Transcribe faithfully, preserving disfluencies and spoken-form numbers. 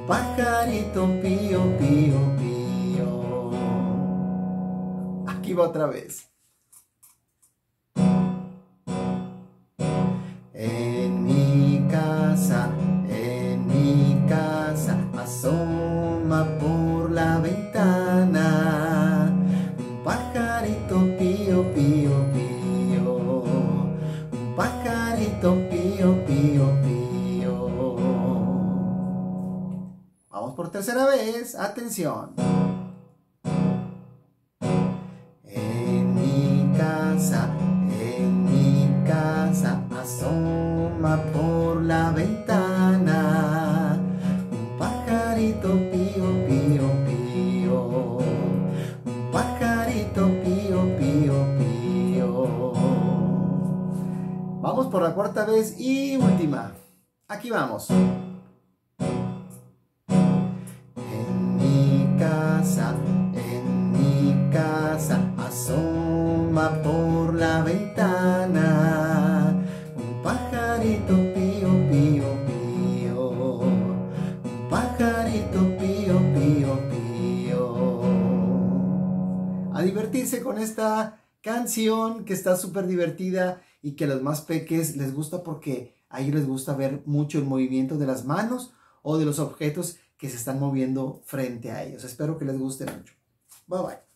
pajarito pío, pío, pío. Aquí va otra vez. En mi casa, en mi casa, asoma por la ventana un pajarito pío, pío, pío. Un pajarito pío, pío, pío. Vamos por tercera vez, atención. En mi casa, en mi casa, asoma por la ventana un pajarito pío, pío, pío. Un pajarito pío, pío, pío. Vamos por la cuarta vez y última. Aquí vamos. En mi casa, en mi casa, asoma por la ventana un pajarito pío, pío, pío. Un pajarito pío, pío, pío. A divertirse con esta canción que está súper divertida y que a los más peques les gusta porque a ellos les gusta ver mucho el movimiento de las manos o de los objetos que se están moviendo frente a ellos. Espero que les guste mucho. Bye bye.